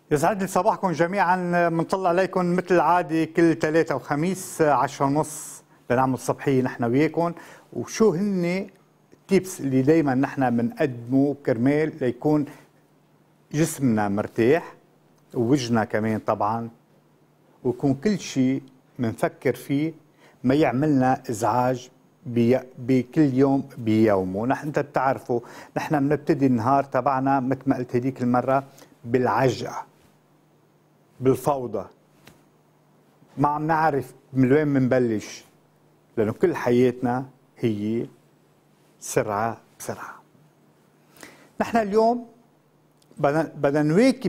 يسعد لي صباحكم جميعا. بنطلع عليكم مثل العادة كل ثلاثة وخميس 10:30 بنعمل صبحية نحن وياكم. وشو هن التيبس اللي دايما نحن بنقدمه كرمال ليكون جسمنا مرتاح ووجهنا كمان طبعا، ويكون كل شيء بنفكر فيه ما يعملنا ازعاج بكل يوم بيومه. نحن انت بتعرفوا نحن بنبتدي النهار تبعنا مثل ما قلت هديك المره بالعجقه، بالفوضى، ما عم نعرف من وين بنبلش، لانه كل حياتنا هي سرعه بسرعه. نحن اليوم بدنا نواكب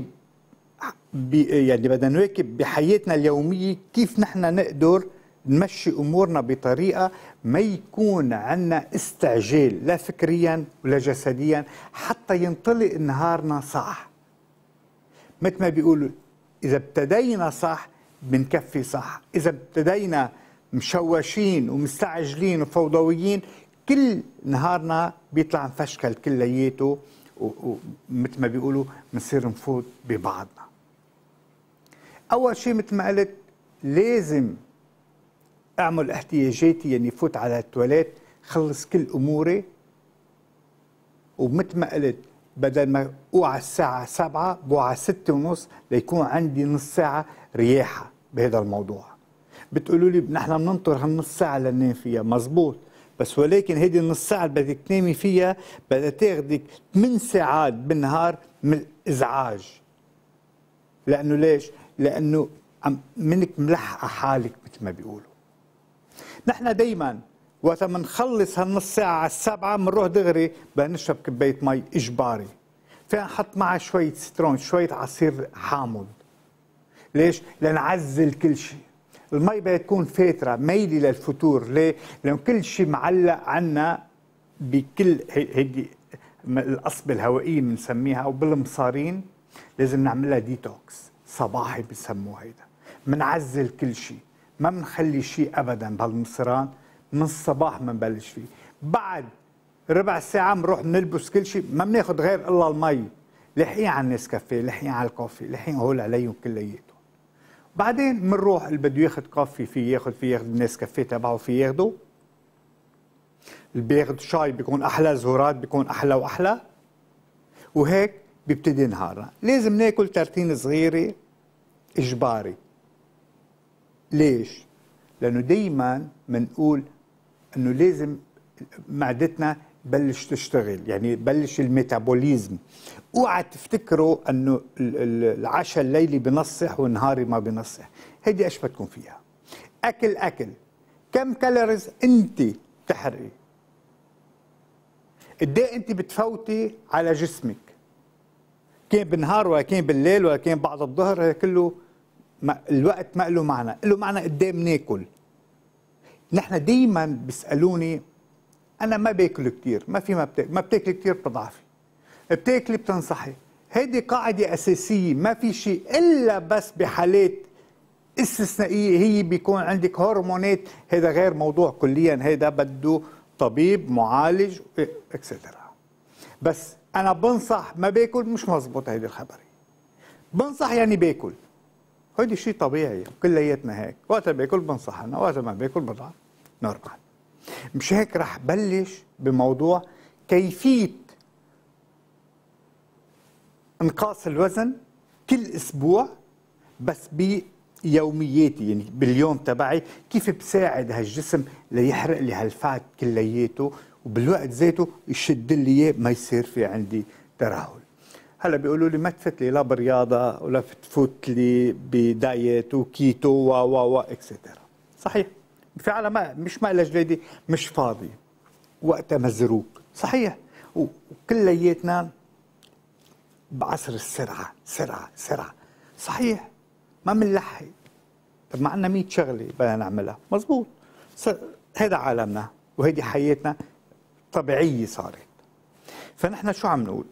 بدنا نواكب بحياتنا اليوميه كيف نحن نقدر نمشي امورنا بطريقه ما يكون عندنا استعجال لا فكريا ولا جسديا، حتى ينطلق نهارنا صح. مثل ما بيقولوا اذا ابتدينا صح بنكفي صح، اذا ابتدينا مشوشين ومستعجلين وفوضويين كل نهارنا بيطلع مفشكل كلياته، ومثل ما بيقولوا بنصير نفوت ببعضنا. اول شيء مثل ما قلت لازم اعمل احتياجاتي، يعني فوت على التواليت خلص كل اموري، ومثل ما قلت بدل ما اوعى الساعة 7 بوعى 6:30 ليكون عندي نص ساعة رياحة بهذا الموضوع. بتقولوا لي نحن بننطر هالنص ساعة لننام فيها، مزبوط، بس ولكن هيدي النص ساعة اللي بدك تنامي فيها بدها تاخدك 8 ساعات بالنهار من الازعاج. لأنه ليش؟ لأنه منك ملحقة حالك مثل ما بيقولوا. نحن دايما وقت ما نخلص هالنص ساعة على 7 بنروح دغري بدنا نشرب كباية مي إجباري، فينا نحط معها شوية سترون، شوية عصير حامض. ليش؟ لنعزل كل شيء. المي بدها تكون فاترة ميلة للفتور، ليه؟ لأنه كل شيء معلق عنا بكل هيدي القصبة الهوائية بنسميها أو بالمصارين، لازم نعملها ديتوكس صباحي بسموه هيدا. منعزل كل شيء، ما بنخلي شيء ابدا بهالمصران، من الصباح بنبلش فيه. بعد ربع ساعه بنروح بنلبس كل شيء، ما بناخذ غير الا المي. لحقين على النسكافيه، لحقين على الكوفي، لحقين هول عليهم كلياتهم. بعدين بنروح اللي بده ياخذ كوفي في ياخذ النسكافيه تبعه في ياخذه. اللي بياخذ شاي بيكون احلى، زهورات بيكون احلى واحلى. وهيك بيبتدي نهارنا. لازم ناكل ترتين صغيره اجباري. ليش؟ لأنه دايما بنقول أنه لازم معدتنا بلش تشتغل، يعني بلش الميتابوليزم. اوعى تفتكروا أنه العشاء الليلي بنصح والنهاري ما بنصح، هيدي ايش بدكم فيها؟ أكل كم كالوريز أنت بتحرقي؟ قد ايه أنت بتفوتي على جسمك؟ كان بالنهار ولا كان بالليل ولا كان بعد الظهر، هذا كله الوقت ما له معنى، له معنى قد ايه بناكل. نحن دايما بيسالوني انا ما باكل كثير، ما في ما بتاكلي كثير بتضعفي، بتاكلي بتنصحي. هيدي قاعده اساسيه، ما في شيء الا بس بحالات استثنائيه هي بيكون عندك هرمونات، هذا غير موضوع كليا، هذا بده طبيب معالج اكسترا. بس انا بنصح ما باكل، مش مزبوط هيدي الخبريه. بنصح يعني باكل، هيدي شيء طبيعي كلياتنا هيك، وقت باكل بنصح انا، وقت ما باكل بضعف، نورمال. مش هيك رح بلش بموضوع كيفية انقاص الوزن كل اسبوع، بس بيومياتي، يعني باليوم تبعي كيف بساعد هالجسم ليحرق لي هالفات كلياته، وبالوقت ذاته يشد لي اياه ما يصير في عندي ترهل. هلا بيقولوا لي ما تفوت لي لا برياضه ولا تفوت لي بدايت وكيتو و اكسترا. صحيح، في عالم مش مقلة جليدي، مش فاضي، وقتها مزروق، صحيح. وكلياتنا بعصر السرعه، سرعه، صحيح، ما بنلحق. طب ما عندنا 100 شغله بدنا نعملها، مزبوط. هذا عالمنا وهيدي حياتنا طبيعيه صارت. فنحن شو عم نقول؟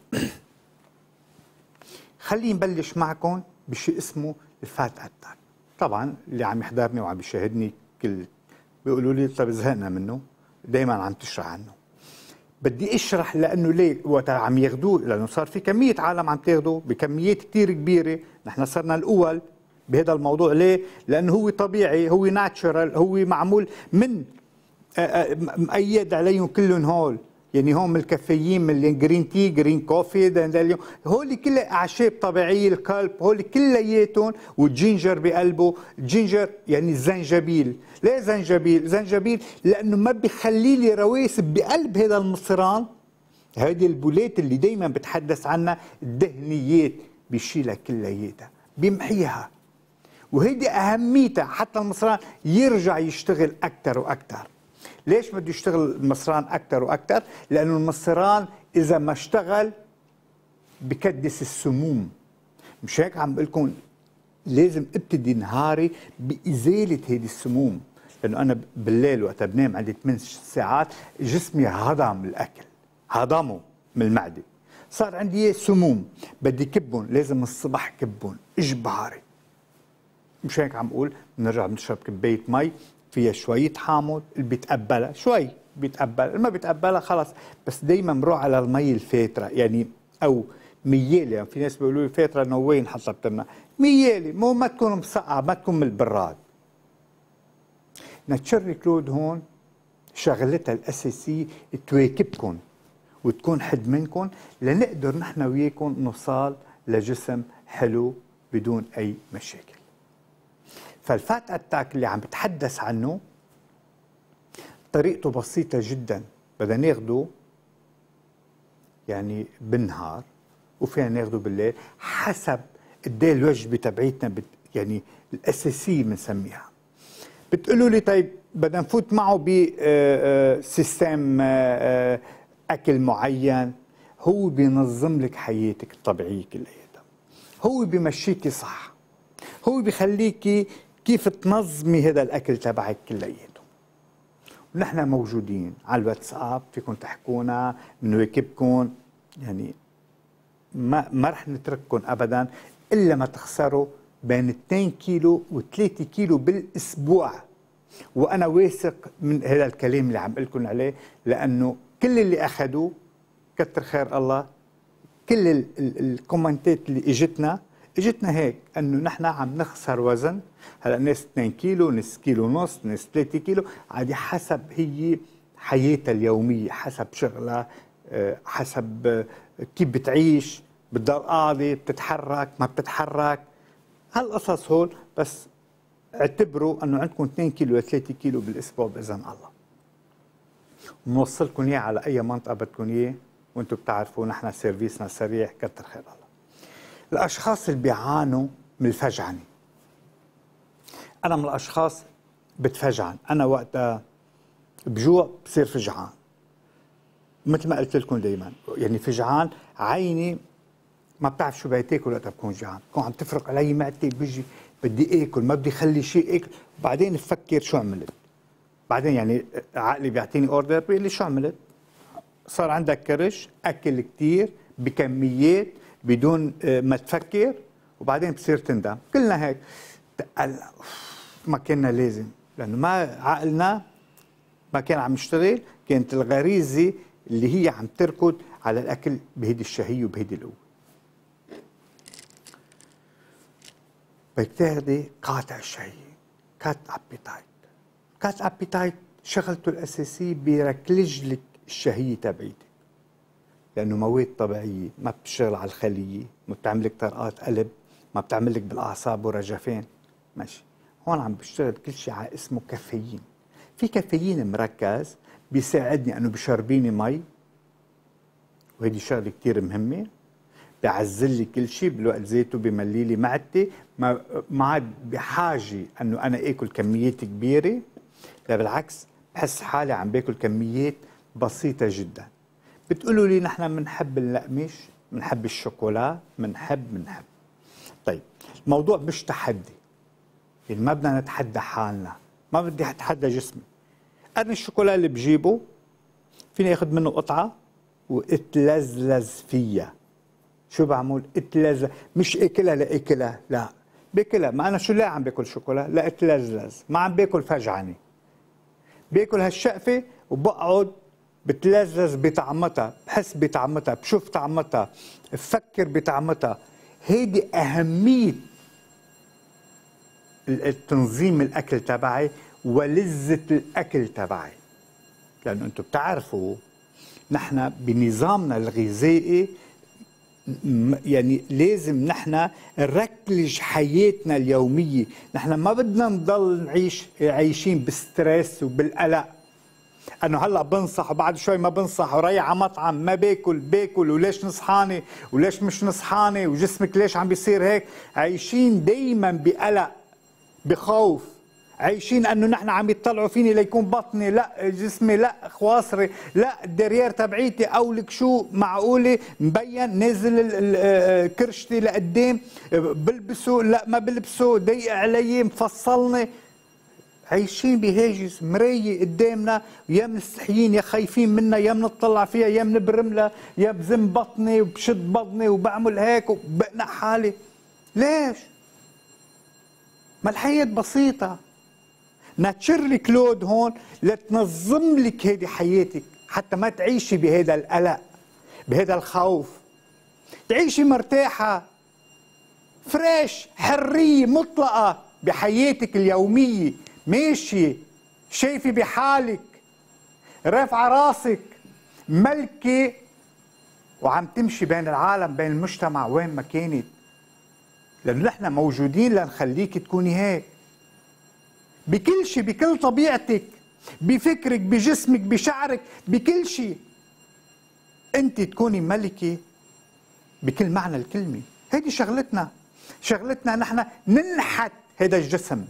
خليني نبلش معكم بشيء اسمه الفات اتاك. طبعا اللي عم يحضرني وعم يشاهدني كل بيقولوا لي طب زهقنا منه، دائما عم تشرح عنه. بدي اشرح لانه ليه وقت عم ياخذوه، لانه صار في كميه عالم عم تاخذه بكميات كثير كبيره، نحن صرنا الاول بهذا الموضوع. ليه؟ لانه هو طبيعي، هو ناتشرال، هو معمول من مؤيد عليهم كلهم هول. يعني هون من الكافيين، من الجرين تي، جرين كوفي، هول كلها اعشاب طبيعيه، الكلب هول كلياتهم، والجينجر بقلبه. الجينجر يعني الزنجبيل. ليه زنجبيل؟ زنجبيل لانه ما بيخلي لي رواسب بقلب هذا المصران. هذه البولات اللي دائما بتحدث عنها، الدهنيات بيشيلها كلياتها، بيمحيها. وهيدي اهميتها حتى المصران يرجع يشتغل اكثر واكثر. ليش بده يشتغل المصران اكثر واكثر؟ لانه المصران اذا ما اشتغل بكدس السموم. مش هيك عم بقول لكم لازم ابتدي نهاري بازاله هيدي السموم، لانه انا بالليل وقت بنام عندي 8 ساعات جسمي هضم الاكل، هضمه من المعده، صار عندي سموم بدي كبهم، لازم الصبح كبهم اجباري. مش هيك عم بقول بنرجع بنشرب كبايه مي فيها شويه حامض، اللي بيتقبلها شوي بيتقبل، اللي ما بيتقبلها خلص. بس دائما بروح على المي الفاتره، يعني او ميالي. يعني في ناس بيقولوا لي فاتره انه وين حتى بتمنع ميالي، مو ما تكون مسقعه، ما تكون من البراد. ناتشري كلود هون شغلتها الاساسيه تواكبكم وتكون حد منكم، لنقدر نحن وياكم نوصل لجسم حلو بدون اي مشاكل. فالفات اتاك اللي عم بتحدث عنه طريقته بسيطة جدا، بدنا ناخده يعني بالنهار وفينا ناخده بالليل حسب قد ايه الوجبة تبعيتنا يعني الأساسية بنسميها. بتقولوا لي طيب بدنا نفوت معه بسيستم أكل معين. هو بينظم لك حياتك الطبيعية كلياتها، هو بيمشيكي صح، هو بيخليكي كيف تنظمي هذا الاكل تبعك كلياته. ونحن موجودين على الواتساب، فيكم تحكونا بنواكبكم، يعني ما رح نترككم ابدا الا ما تخسروا بين 2 كيلو و3 كيلو بالاسبوع. وانا واثق من هذا الكلام اللي عم بقول لكم عليه، لانه كل اللي اخذوه كتر خير الله، كل الكومنتات اللي اجتنا هيك انه نحن عم نخسر وزن. هلا ناس 2 كيلو، ناس كيلو ونص، ناس 3 كيلو، عادي حسب هي حياتها اليوميه، حسب شغلها، حسب كيف بتعيش، بتضل قاعده، بتتحرك، ما بتتحرك، هالقصص هول. بس اعتبروا انه عندكم 2 كيلو ل 3 كيلو بالاسبوع باذن الله. بنوصلكم اياه على اي منطقه بدكم اياه، وانتم بتعرفوا نحن سيرفيسنا سريع كتر خير الله. الاشخاص اللي بيعانوا من الفجعنه، انا من الاشخاص بتفجعن، انا وقتها بجوع بصير فجعان، مثل ما قلت لكم دائما، يعني فجعان عيني ما بتعرف شو بدي تاكل وقتها بكون جوعان، بكون عم تفرق علي معدتي، بيجي بدي اكل، ما بدي اخلي شيء اكل، بعدين بفكر شو عملت. بعدين يعني عقلي بيعطيني اوردر بيقول لي شو عملت؟ صار عندك كرش، اكل كثير بكميات بدون ما تفكر، وبعدين بصير تندم. كلنا هيك، ما كنا لازم، لانه ما عقلنا ما كان عم يشتغل، كانت الغريزه اللي هي عم تركض على الاكل بهيدي الشهيه وبهيدي القوه. بدك تاخذي قاطع الشهيه، كات ابيتايت. كات ابيتايت شغلته الاساسيه بيركلج لك الشهيه تبعيتك، لانه مواد طبيعيه ما بتشتغل على الخليه، ما بتعمل لك طرقات قلب، ما بتعمل لك بالاعصاب ورجفان. ماشي، هون عم بشتغل كل شيء على اسمه كافيين. في كافيين مركز بيساعدني انه بشربيني مي، وهيدي شغله كثير مهمه، بيعزل لي كل شيء بالوقت ذاته، بملي لي معدتي، ما عاد بحاجه انه انا اكل كميات كبيره، لا بالعكس بحس حالي عم باكل كميات بسيطه جدا. بتقولوا لي نحن بنحب نلقمش، بنحب الشوكولا، بنحب. طيب الموضوع مش تحدي، يعني ما بدنا نتحدى حالنا، ما بدي اتحدى جسمي. انا الشوكولا اللي بجيبه فيني اخذ منه قطعه واتلزلز فيها. شو بعمل؟ اتلزز، مش اكلها لاكلها، لا باكلها. ما انا شو لا عم باكل شوكولا، لا اتلزلز، ما عم باكل فجعني، باكل هالشقفه وبقعد بتلذذ بطعمتها، بحس بطعمتها، بشوف طعمتها، بفكر بطعمتها. هيدي أهمية التنظيم الأكل تبعي ولذة الأكل تبعي. لأنه أنتم بتعرفوا نحن بنظامنا الغذائي يعني لازم نحن نركلج حياتنا اليومية. نحن ما بدنا نضل نعيش عايشين بستريس وبالقلق، انه هلا بنصح وبعد شوي ما بنصح ورايح على مطعم ما باكل وليش نصحانه وليش مش نصحانه وجسمك ليش عم بيصير هيك. عايشين دايما بقلق بخوف، عايشين انه نحن عم يطلعوا فيني ليكون بطني، لا جسمي، لا خواصري، لا الدريير تبعيتي، او لك شو معقوله مبين نازل كرشتي لقدام، بلبسه لا ما بلبسه، ضيق علي مفصلني. عايشين بهاجس مرايه قدامنا، يا مستحيين يا خايفين منها، يا بنطلع فيها يا بنبرم لها، يا بزم بطني وبشد بطني وبعمل هيك وبقنع حالي. ليش؟ ما الحياة بسيطة. ناتشر لك لود هون لتنظم لك هيدي حياتك حتى ما تعيشي بهذا القلق بهذا الخوف، تعيشي مرتاحة فريش، حرية مطلقة بحياتك اليومية، ماشي شايفة بحالك، رافعة راسك، ملكة، وعم تمشي بين العالم بين المجتمع وين ما كانت. لأنه نحن موجودين لنخليك تكوني هيك بكل شيء، بكل طبيعتك، بفكرك، بجسمك، بشعرك، بكل شيء. أنت تكوني ملكة بكل معنى الكلمة. هيدي شغلتنا نحن ننحت هذا الجسم.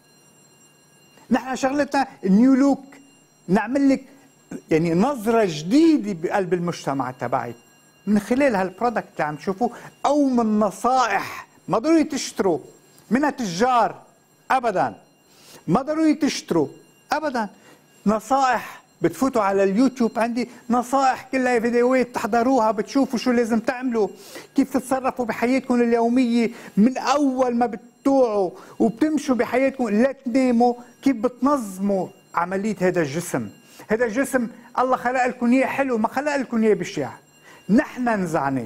نحن شغلتنا نيو لوك، نعمل لك يعني نظرة جديدة بقلب المجتمع تبعك من خلال هالبرودكت اللي عم تشوفوه، أو من نصائح. ما ضروري تشتروا منها تجار أبدا، ما ضروري تشتروا أبدا. نصائح بتفوتوا على اليوتيوب، عندي نصائح كلها فيديوهات تحضروها، بتشوفوا شو لازم تعملوا، كيف تتصرفوا بحياتكم اليومية من أول ما بتوعوا وبتمشوا بحياتكم لا تناموا، كيف بتنظموا عملية هذا الجسم. هذا الجسم الله خلق لكم إياه حلو، ما خلق لكم إياه بشع. نحن نزعناه،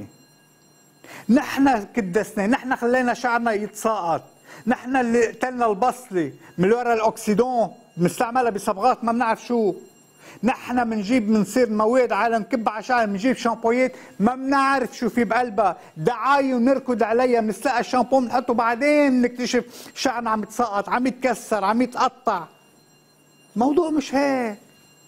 نحن كدسناه، نحن خلينا شعرنا يتساقط، نحن اللي قتلنا البصلة من وراء الأكسيدون بنستعملها بصبغات ما بنعرف شو. نحن بنصير مواد على نكب على شعر، بنجيب شامبويات ما بنعرف شو في بقلبها، دعاية ونركض عليها، بنسلق الشامبو بنحطه بعدين بنكتشف شعرنا عم يتساقط، عم يتكسر، عم يتقطع. موضوع مش هيك،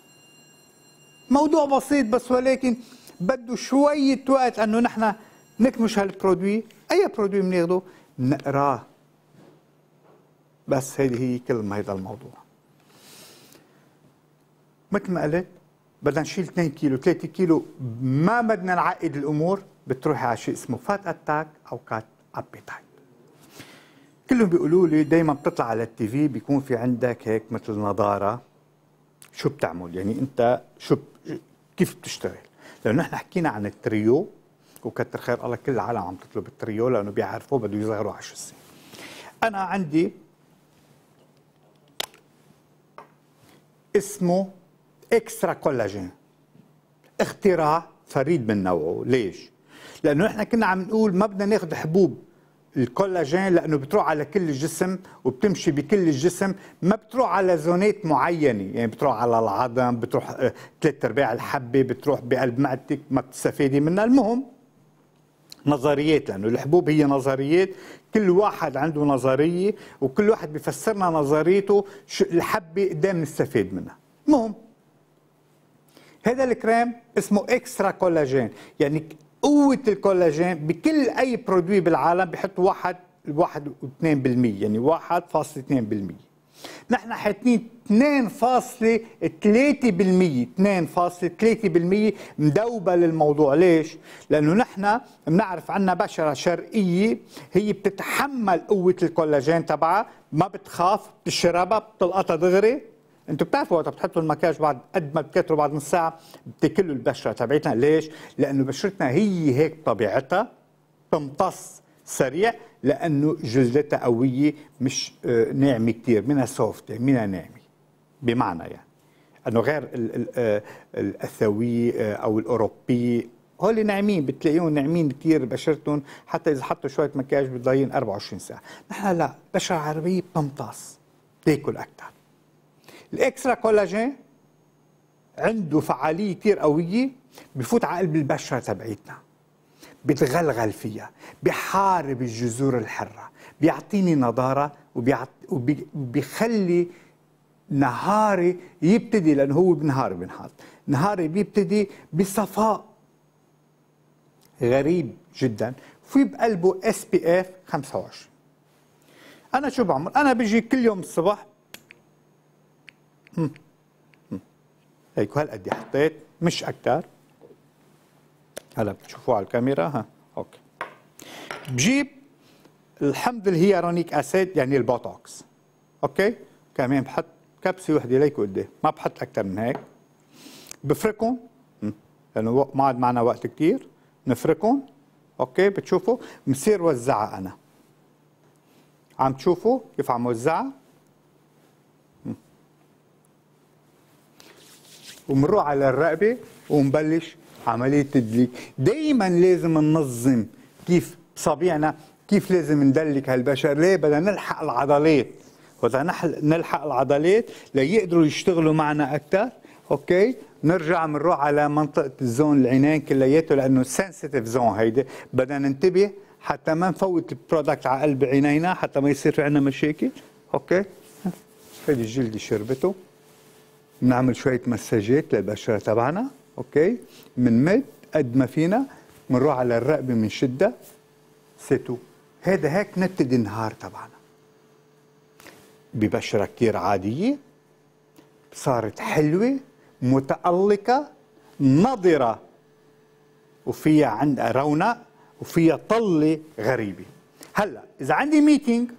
موضوع بسيط بس، ولكن بده شوية وقت انه نحن نكمش هالبرودوي. اي برودوي بناخده نقراه، بس هيدي هي كل هيدا الموضوع. مثل ما قلت بدنا نشيل 2 كيلو 3 كيلو، ما بدنا نعقد الامور، بتروحي على شيء اسمه فات اتاك او كات ابيتايت. كلهم بيقولوا لي دائما بتطلع على التي في بيكون في عندك هيك مثل نضاره، شو بتعمل؟ يعني انت كيف بتشتغل؟ لانه نحن حكينا عن التريو، وكتر خير الله كل العالم عم تطلب التريو لانه بيعرفوا بده يظهروا على الشخصيه. انا عندي اسمه اكسترا كولاجين، اختراع فريد من نوعه. ليش؟ لانه نحن كنا عم نقول ما بدنا ناخذ حبوب الكولاجين لانه بتروح على كل الجسم وبتمشي بكل الجسم، ما بتروح على زونات معينه، يعني بتروح على العظم، بتروح 3/4 الحبه، بتروح بقلب معدتك، ما بتستفيدي منها. المهم نظريات، لانه الحبوب هي نظريات، كل واحد عنده نظريه وكل واحد بيفسرنا نظريته الحبه قدام نستفيد منها. المهم هذا الكريم اسمه اكسترا كولاجين، يعني قوة الكولاجين بكل أي برودوي بالعالم بيحطوا 1.2%، يعني 1.2%. نحن حاطين 2.3% مدوبة للموضوع. ليش؟ لأنه نحن بنعرف عنا بشرة شرقية هي بتتحمل قوة الكولاجين تبعها، ما بتخاف، بتشربها بتلقطها دغري. انتوا بتعرفوا وقت بتحطوا المكياج بعد قد ما بتكتروا بعد نص ساعه بتاكلوا البشره تبعتنا. ليش؟ لانه بشرتنا هي هيك طبيعتها، تمتص سريع، لانه جلدتها قويه مش ناعمه كثير، منها سوفت، منها ناعمه بمعنى يعني انه غير الاسيوي او الاوروبي، هول ناعمين، بتلاقيهم ناعمين كثير بشرتهم، حتى اذا حطوا شويه مكياج بتضاين 24 ساعه. نحن لا، البشره العربيه بتمتص، تاكل اكثر. الاكسترا كولاجين عنده فعاليه كثير قويه، بفوت على قلب البشره تبعيتنا، بتغلغل فيها، بيحارب الجذور الحره، بيعطيني نضاره، وبيخلي نهاري يبتدي، لانه هو بنهار بنحط، نهاري بيبتدي بصفاء غريب جدا، في بقلبه اس بي اف 25. انا شو بعمل؟ انا بيجي كل يوم الصبح هيك هالقد حطيت، مش اكثر، هلا بتشوفوه على الكاميرا. ها اوكي. بجيب الحمض الهيالورونيك اسيد يعني البوتوكس، اوكي، كمان بحط كبسه وحده ليك قدام، ما بحط اكثر من هيك. بفركهم لانه ما عاد معنا وقت كثير، نفركهم، اوكي. بتشوفوا بصير وزعها، انا عم تشوفوا كيف عم وزعها، ومنروح على الرقبه ونبلش عمليه تدليك. دائما لازم ننظم كيف صابعنا، كيف لازم ندلك هالبشر. ليه؟ بدنا نلحق العضلات، وإذا نلحق العضلات ليقدروا يشتغلوا معنا اكثر، اوكي. نرجع بنروح على منطقه الزون العينين كلياته، لانه سنسيتيف زون هيدي، بدنا ننتبه حتى ما نفوت البرودكت على قلب عينينا، حتى ما يصير في عندنا مشاكل، اوكي. هيدي الجلد شربته، بنعمل شويه مساجات للبشره تبعنا، اوكي. بنمد قد ما فينا، بنروح على الرقبه بنشدها، سيتو. هذا هيك نبتدي النهار تبعنا ببشره كثير عاديه، صارت حلوه، متألقة، نضرة، وفيها عندها رونق، وفيها طلة غريبة. هلا إذا عندي ميتينج،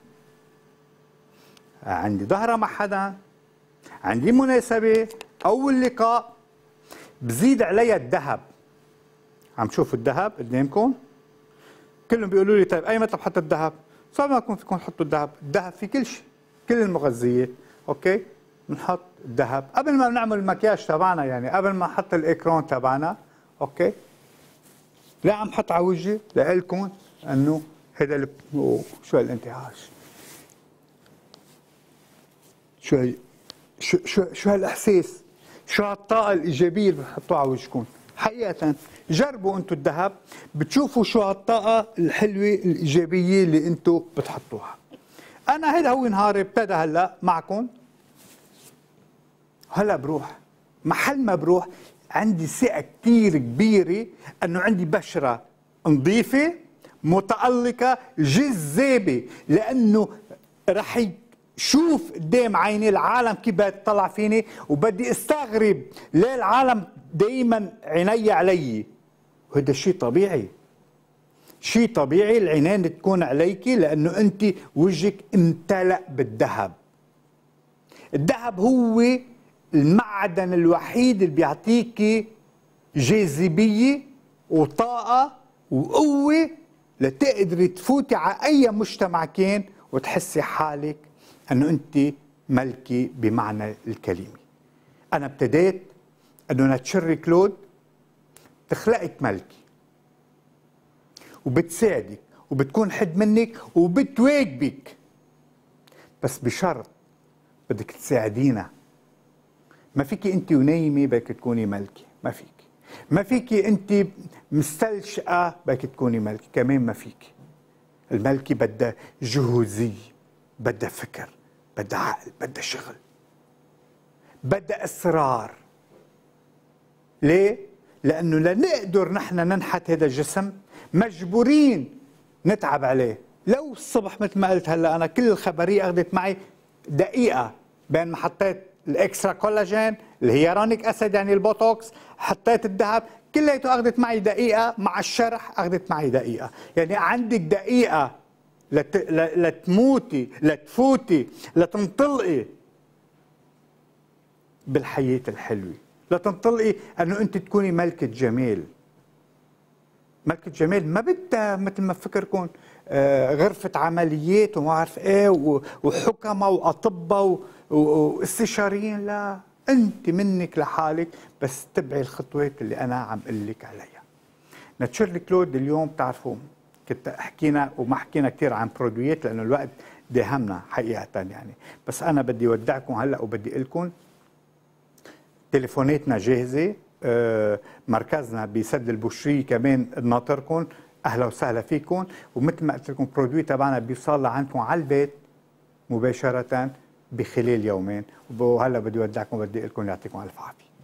عندي ظهرة مع حدا، عندي مناسبة، أول لقاء، بزيد عليها الذهب. عم تشوفوا الذهب قدامكم؟ كلهم بيقولوا لي طيب أي متى بحط الذهب؟ صعب ما يكون فيكم تحطوا الذهب، الذهب في كل شيء، كل المغذيات، أوكي؟ بنحط الذهب قبل ما نعمل المكياج تبعنا، يعني قبل ما نحط الاكرون تبعنا، اوكي. لا عم حط على وجهي لإلكم انه هذا شو هالانتعاش، شو هالاحساس، شو هالطاقه الايجابيه اللي بتحطوها على وجهكم. حقيقه جربوا انتم الذهب، بتشوفوا شو هالطاقه الحلوه الايجابيه اللي انتم بتحطوها. انا هذا هو نهاري، ابتدى هلا معكم. هلا بروح محل ما بروح عندي ثقة كتير كبيرة انه عندي بشرة نظيفة، متألقة، جذابة، لانه رح شوف قدام عيني العالم كيف بتطلع فيني، وبدي استغرب ليه العالم دايما عيني علي. وهذا شيء طبيعي، شيء طبيعي العينين تكون عليكي، لانه انت وجهك امتلأ بالذهب. الذهب هو المعدن الوحيد اللي بيعطيكي جاذبية وطاقة وقوة لتقدري تفوتي على أي مجتمع كان وتحسي حالك أنه أنت ملكة بمعنى الكلمة. أنا ابتديت أنه ناتشري كلود تخلقك ملكة، وبتساعدك وبتكون حد منك وبتواجبك، بس بشرط بدك تساعدينا. ما فيكي انت ونايمه بدك تكوني ملكه، ما فيكي. ما فيكي انت مستلشقه بدك تكوني ملكه، كمان ما فيكي. الملكه بدها جهوزيه، بدها فكر، بدها عقل، بدها شغل، بدها اصرار. ليه؟ لانه لنقدر نحن ننحت هذا الجسم مجبورين نتعب عليه. لو الصبح مثل ما قلت هلا، انا كل الخبريه اخذت معي دقيقه بين ما حطيت الاكسترا كولاجين، الهيالورونيك اسيد يعني البوتوكس، حطيت الذهب، كلياته اخذت معي دقيقه، مع الشرح اخذت معي دقيقه. يعني عندك دقيقه لتموتي، لتفوتي، لتنطلقي بالحياه الحلوه، لتنطلقي انه انت تكوني ملكه جمال. ملكه جمال ما بدها مثل ما فكركم غرفه عمليات وما اعرف ايه وحكمه واطباء واستشاريين. لا، انت منك لحالك، بس تبعي الخطوات اللي انا عم اقول لك عليها. ناتشورلي كلود اليوم بتعرفوا كنت حكينا وما حكينا كثير عن برودويات لانه الوقت داهمنا حقيقه يعني، بس انا بدي ودعكم هلا وبدي اقول لكم تليفوناتنا جاهزه، مركزنا بسد البشري كمان ناطركم، اهلا وسهلا فيكم. ومثل ما قلت لكم برودوي تبعنا بيوصل لعندكم على البيت مباشره بخلال يومين. وهلا بدي ودعكم، بدي اقول لكم يعطيكم الف عافيه.